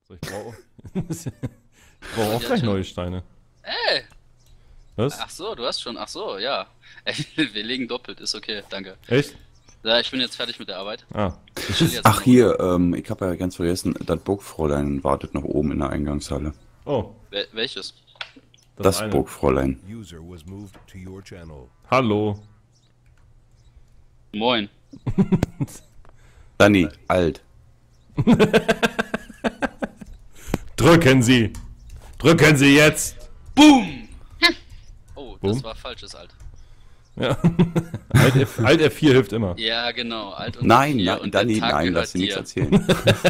So, ich brauche auch gleich neue Steine. Ey! Was? Ach so, du hast schon. Ach so, ja. Wir legen doppelt, ist okay, danke. Echt? Ja, ich bin jetzt fertig mit der Arbeit. Ah. Ich chill jetzt Ach noch. hier, ich habe ja ganz vergessen, das Burgfräulein wartet noch oben in der Eingangshalle. Oh, Welches? Das eine. Burgfräulein. User was moved to your channel. Hallo. Moin. Danny, alt. Drücken Sie! Drücken Sie jetzt! Boom! Oh, Boom? das war falsches Alt. Ja. Alt F4 hilft immer. Ja, genau. Alt und Nein, vier nein, und der Danny, Tag nein, gehört lass dir nichts dir. erzählen.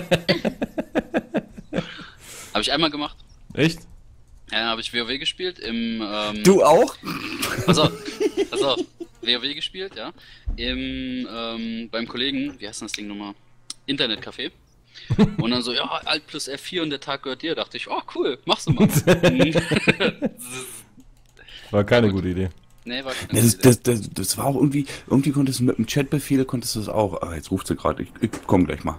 Habe ich einmal gemacht. Echt? Ja, habe ich WoW gespielt im. Du auch? Pass auf. WoW gespielt, ja. Beim Kollegen, wie heißt das Ding nochmal? Internetcafé. Und dann so, ja, Alt plus F4 und der Tag gehört dir. Dachte ich, oh cool, machst du mal. War keine gute Idee. Nee, war keine Das, Idee. das war auch irgendwie konntest du mit dem Chatbefehl, konntest du das auch. Ah, jetzt ruft sie gerade, ich komm gleich mal.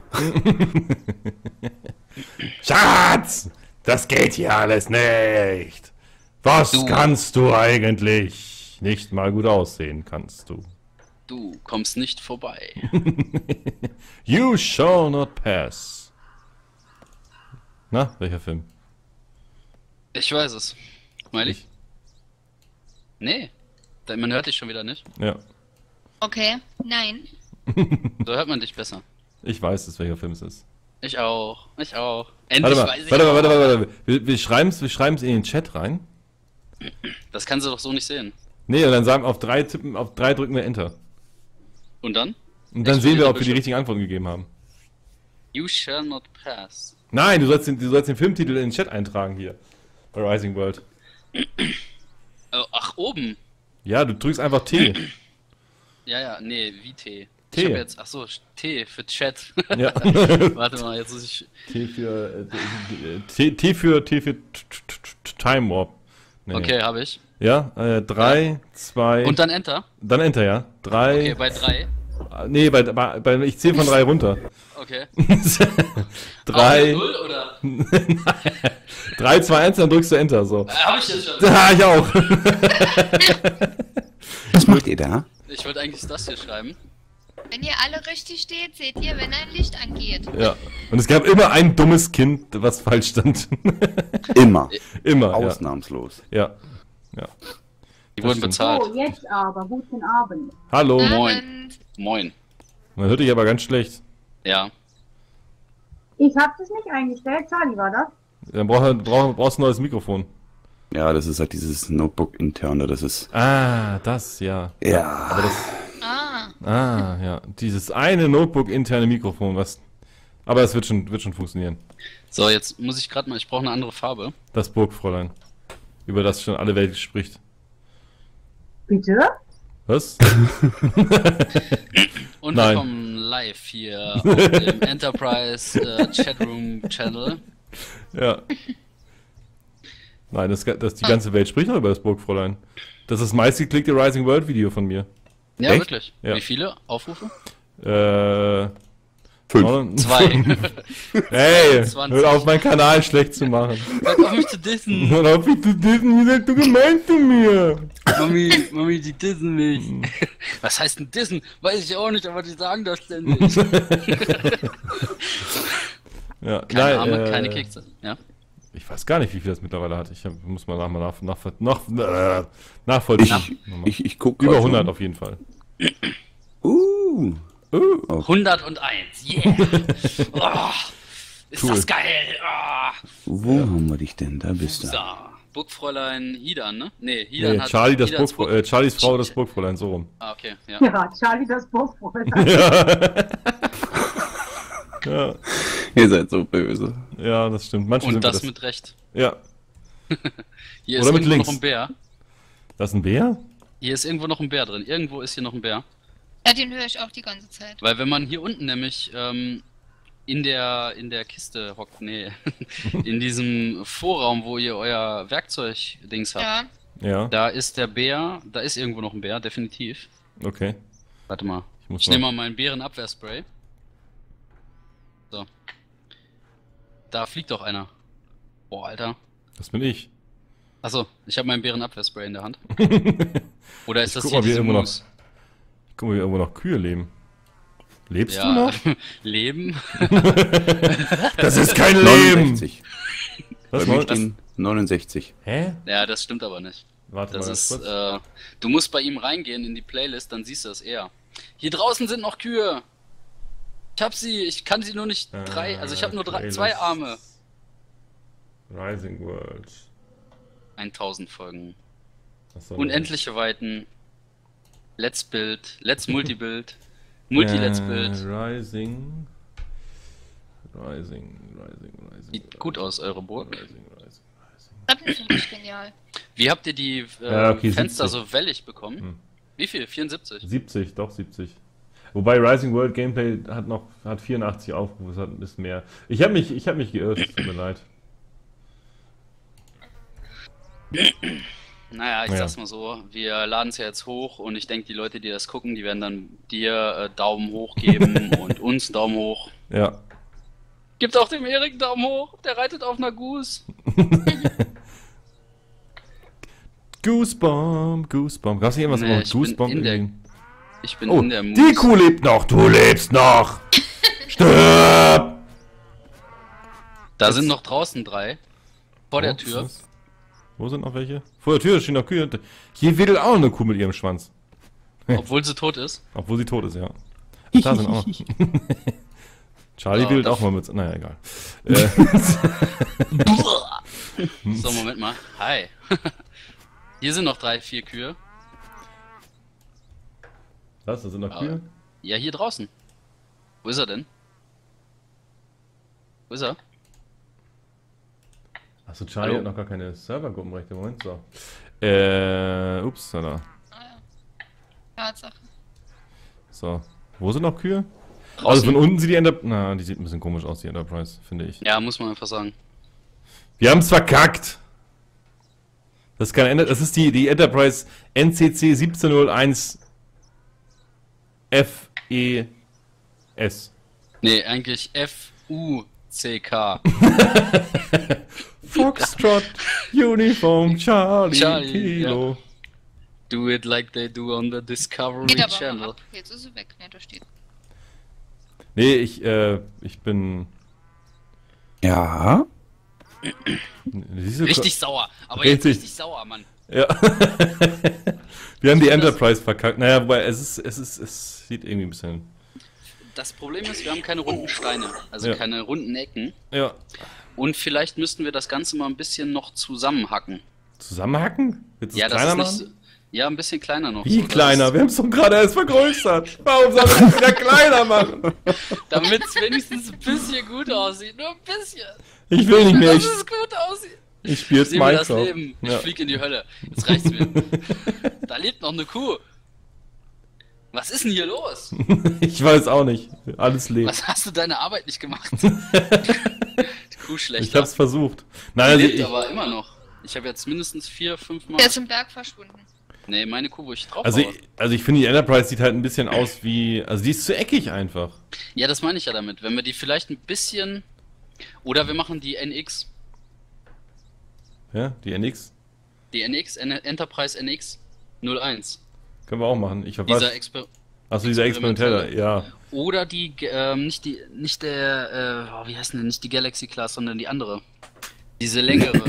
Schatz! Das geht hier alles nicht! Was Du. kannst du eigentlich? Nicht mal gut aussehen kannst du. Du kommst nicht vorbei. You shall not pass. Na, welcher Film? Ich weiß es. Smiley? Ich. Nee. Man hört dich schon wieder nicht. Ja, Okay, nein. So hört man dich besser. ich weiß es, welcher Film es ist. Ich auch. Ich auch. Warte Endlich mal, weiß ich warte auch. mal, warte mal. Wir schreiben's in den Chat rein. Das kannst du doch so nicht sehen. Nee, und dann sagen auf 3 drücken wir Enter. Und dann? Und dann Ich sehen wir, will ob wir die richtigen Antworten gegeben haben. You shall not pass. Nein, du sollst den Filmtitel in den Chat eintragen hier. Bei Rising World. Oh, ach, oben. Ja, du drückst einfach T. Ja, ja, nee, wie T. T. Ich hab jetzt, ach so, T für Chat. Ja. Warte mal, jetzt muss ich. T für Time Warp. Nee. Okay, habe ich. Ja, 3, 2. Und dann Enter. Dann Enter, ja. 3. Okay, bei 3. Nee, ich zähle von 3 runter. Okay. 3, 0 oder? 3, 2, 1, dann drückst du Enter, so. Hab ich jetzt schon. Ja, ich auch. Was macht ihr da? Ich wollte eigentlich das hier schreiben. Wenn ihr alle richtig steht, seht ihr, wenn ein Licht angeht. Ja. Und es gab immer ein dummes Kind, was falsch stand. Immer. Immer, Ausnahmslos. ja. Ja. Die wurden stimmt. bezahlt. So, jetzt aber, guten Abend. Hallo. Moin. Und Moin. Man hört dich aber ganz schlecht. Ja. Ich habe das nicht eingestellt, Charlie war das. Dann brauchst du ein neues Mikrofon. Ja, das ist halt dieses Notebook-interne, das ist. Ah, das, ja. Ja. Aber das, ah, ja. Dieses eine Notebook-interne Mikrofon, was. Aber es wird schon funktionieren. So, jetzt muss ich gerade mal, ich brauche eine andere Farbe. Das Burgfräulein. Über das schon alle Welt spricht. Bitte? Was? Und Nein. wir kommen live hier auf dem Enterprise Chatroom Channel. Ja. Nein, die ganze Welt spricht doch über das Burgfräulein. Das ist das meistgeklickte Rising World Video von mir. Ja, Echt? wirklich. Ja. Wie viele Aufrufe? 5. 2. Hey, 20. hör auf, meinen Kanal schlecht zu machen. Hört auf mich zu dissen. Hör auf, mich zu dissen, wie seid du gemeint zu mir? Mami, die dissen mich. Was heißt denn dissen? Weiß ich auch nicht, aber die sagen das ständig. Ja, Keine Arme, keine Kekse. Ja. Ich weiß gar nicht, wie viel das mittlerweile hat. Muss mal nachvollziehen. Ich guck Über grad 100 schon. auf jeden Fall. 101, yeah. Oh, ist Cool. das geil. Wo haben wir dich denn? Da bist du. So, Burgfräulein Hidan, ne? Nee, Hidan Nee, hat... Charlies Hidans Frau, das Burgfräulein, so rum. Ah, okay, ja. Ja, Charlie das Burgfräulein. Ja, Ihr seid so böse. ja, das stimmt. Manchmal Und sind wir das mit Recht. Ja. Hier Oder ist mit irgendwo links. noch ein Bär. Das ist ein Bär? Hier ist irgendwo noch ein Bär drin. Irgendwo ist hier noch ein Bär. ja, den höre ich auch die ganze Zeit. Weil wenn man hier unten nämlich in der Kiste hockt, nee, in diesem Vorraum, wo ihr euer Werkzeug-Dings habt, Ja, Ja, da ist der Bär, da ist irgendwo noch ein Bär, definitiv. okay. Warte mal. Ich muss Ich nehme mal mein Bärenabwehrspray. So. Da fliegt doch einer. Boah, Alter. Das bin ich. Achso, ich habe meinen Bärenabwehrspray in der Hand. Oder ist das guck hier mal, wie diese irgendwo noch- Moose? Guck mal, wie irgendwo noch Kühe leben. Lebst du Ja, noch? Leben? Das ist kein Leben! 69. Bei Was mir war stehen 69. Hä? Ja, das stimmt aber nicht. Warte Das mal ist, ganz kurz. du musst bei ihm reingehen in die Playlist, dann siehst du es eher. Hier draußen sind noch Kühe. Ich hab sie, ich kann sie nur nicht also ich habe nur Playlist. zwei Arme. Rising World. 1000 Folgen. Achso, Unendliche Weiten. Let's Build, Let's Multibuild, Multi-Let's Build. Rising. Sieht gut aus, eure Burg. Rising. Das finde ich genial. Wie habt ihr die Ja, okay, Fenster 70. so wellig bekommen? Hm. Wie viel? 74? 70, doch 70. Wobei Rising World Gameplay hat 84 Aufrufe, das hat ein bisschen mehr. Ich hab mich geirrt, tut mir leid. Naja, ich Ja. sag's mal so, wir laden es ja jetzt hoch und ich denke, die Leute, die das gucken, die werden dann dir Daumen hoch geben und uns Daumen hoch. Ja. Gibt auch dem Erik einen Daumen hoch, der reitet auf einer Goose. Goosebump. Gab's nicht irgendwas Nee, über ich bin Goosebump? in der- irgendwie? Ich bin Oh, in der die Kuh lebt noch, du lebst noch! Stirb! Da sind noch draußen 3. Vor der Oh, Tür. was? Wo sind noch welche? Vor der Tür stehen noch Kühe. Hier wedelt auch eine Kuh mit ihrem Schwanz. Obwohl sie tot ist. Obwohl sie tot ist, ja. Ach, da sind auch noch. Charlie Ja, wedelt das- auch mal mit. Naja, egal. So, Moment mal. Hi. Hier sind noch 3, 4 Kühe. Was? Da sind noch Kühe? Ja, hier draußen. Wo ist er denn? Wo ist er? Achso, Charlie Hallo? hat noch gar keine Servergruppenrechte. Moment, so. Ups, da. Ah, ja. Tatsache. So. Wo sind noch Kühe? Also Draußen. von unten sieht die Enterprise. Na, die sieht ein bisschen komisch aus, die Enterprise, finde ich. Ja, muss man einfach sagen. Wir haben's verkackt! Das ist keine das ist die Enterprise NCC 1701 FES. Nee, eigentlich FUCK. Foxtrot Uniform Charlie, Charlie, Kilo. Do it like they do on the Discovery Geht aber Channel. mal ab. Jetzt ist sie weg. Ne, da steht. Nee, ich bin. Ja. Siehst du, Richtig sauer. Aber Richtig. jetzt richtig sauer, Mann. Ja. Wir haben die Enterprise verkackt. Naja, wobei es sieht irgendwie ein bisschen. Das Problem ist, wir haben keine runden Steine. Also Ja. keine runden Ecken. Ja. Und vielleicht müssten wir das Ganze mal ein bisschen noch zusammenhacken. Zusammenhacken? Willst du Ja, es das kleiner ist nicht machen? so, ja, ein bisschen kleiner noch. Wie so, kleiner? Wir haben es doch gerade erst vergrößert. Warum soll ich es wieder kleiner machen? Damit es wenigstens ein bisschen gut aussieht. Nur ein bisschen. Ich will nicht mehr. Dass es gut aussieht. Ich spiele jetzt Sieh mir das Minecraft. Leben. Ich Ja. flieg in die Hölle. Jetzt reicht's mir. Da lebt noch eine Kuh. Was ist denn hier los? Ich weiß auch nicht. Alles lebt. Was hast du deine Arbeit nicht gemacht? Die Kuh Ich schlechter. hab's versucht. Die Nein, also lebt ich, aber immer noch. Ich habe jetzt mindestens 4, 5 Mal. Der ist im Berg verschwunden. Nee, meine Kuh, wo ich drauf also, baue. also ich finde, die Enterprise sieht halt ein bisschen aus wie. Also die ist zu eckig einfach. Ja, das meine ich ja damit. Wenn wir die vielleicht ein bisschen. Oder wir machen die NX. Ja, die NX. Die NX, Enterprise NX 01. Können wir auch machen. Ich Dieser weiß. Exper Achso, dieser experimentelle, ja. Oder die, nicht der, wie heißt denn, nicht die Galaxy Class, sondern die andere. Diese längere.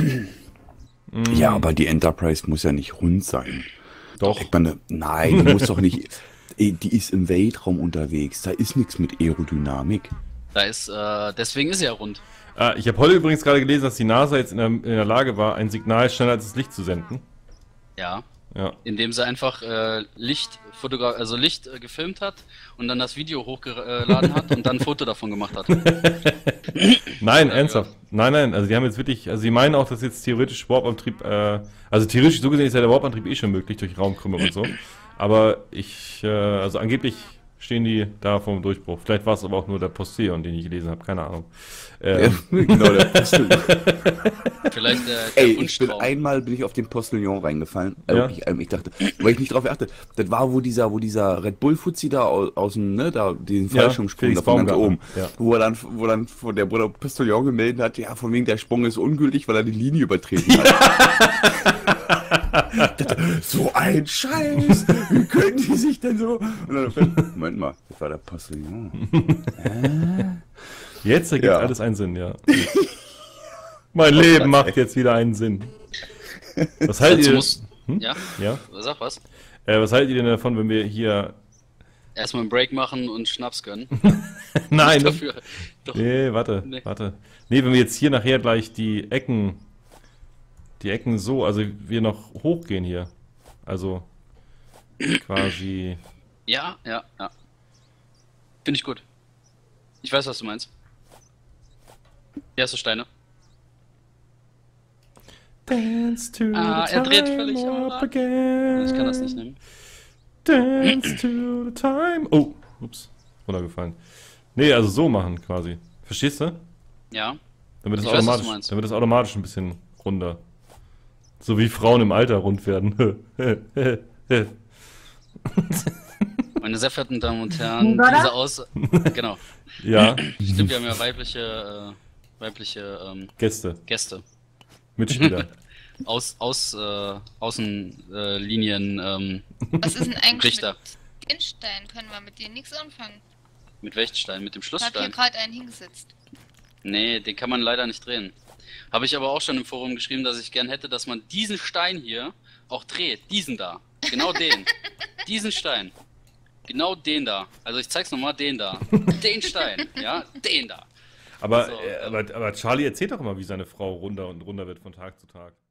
Ja, aber die Enterprise muss ja nicht rund sein. Doch. Ich meine, nein, die muss doch nicht. Die ist im Weltraum unterwegs. Da ist nichts mit Aerodynamik. Da ist, deswegen ist sie ja rund. Ich habe heute übrigens gerade gelesen, dass die NASA jetzt in der Lage war, ein Signal schneller als das Licht zu senden. Ja. Ja. Indem sie einfach Licht gefilmt hat und dann das Video hochgeladen hat und dann ein Foto davon gemacht hat. Nein, ernsthaft. Nein, also die haben jetzt wirklich, also sie meinen auch, dass jetzt theoretisch Warp-Antrieb, also theoretisch so gesehen ist ja der Warp-Antrieb eh schon möglich durch Raumkrümmung und so. Aber also angeblich stehen die da vor dem Durchbruch. Vielleicht war es aber auch nur der Postillon, den ich gelesen habe, keine Ahnung. Ja, genau, der Pistol. Vielleicht vielleicht der Ey, Wunschtraum. einmal bin ich auf den Postillon reingefallen. Ja. Wirklich, ich dachte, weil ich nicht drauf achte. Das war, wo dieser Red Bull-Fuzzi da aus dem, ne, da, diesen Ja, Fallschirmsprung Felix da von ganz Baumgartner. oben. Ja. Wo dann von der Bruder Postillon gemeldet hat, ja, von wegen der Sprung ist ungültig, weil er die Linie übertreten hat. So ein Scheiß! Wie können die sich denn so? Und dann Moment mal, das war der Postillon. Jetzt ergibt Ja. alles einen Sinn, ja. Mein Leben macht jetzt wieder einen Sinn. Was haltet Dazu ihr? muss, ja, Ja? sag was. Was haltet ihr denn davon, wenn wir hier... Erstmal einen Break machen und Schnaps gönnen. Nein, das... Dafür. Doch. Nee, warte. Nee, wenn wir jetzt hier nachher gleich die Ecken so, also wir noch hochgehen hier. Also quasi... Ja. Finde ich gut. Ich weiß, was du meinst. Hier hast du Steine. Dance to Er dreht völlig am Rad. again. Ich kann das nicht nehmen. Dance to the time. Oh, ups, runtergefallen. Nee, also so machen quasi. Verstehst du? Ja. Damit das, Ich weiß, was du automatisch, meinst. damit das automatisch ein bisschen runder. So wie Frauen im Alter rund werden. Meine sehr verehrten Damen und Herren, Oder? diese Aus... Genau. Ja, Stimmt, wir haben ja weibliche Gäste, Gäste. Mitspieler. Außenlinien, Was ist denn eigentlich Richter. mit Instein? Können wir mit dir nichts anfangen? Mit Wächtstein, mit dem Ich habe hier Schlussstein. gerade einen hingesetzt. Nee, den kann man leider nicht drehen. Habe ich aber auch schon im Forum geschrieben, dass ich gern hätte, dass man diesen Stein hier auch dreht. Diesen da. Genau den. Diesen Stein. Genau den da. Also ich zeig's nochmal, den da. Den Stein. Ja, den da. Aber, So, aber Charlie erzählt doch immer, wie seine Frau runder und runder wird von Tag zu Tag.